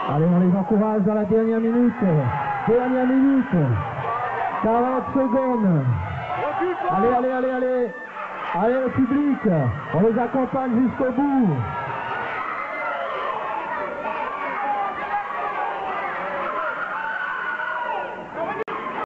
Allez, on les encourage dans la dernière minute. Dernière minute. 40 secondes. Allez, allez, allez, allez. Allez, le public. On les accompagne jusqu'au bout.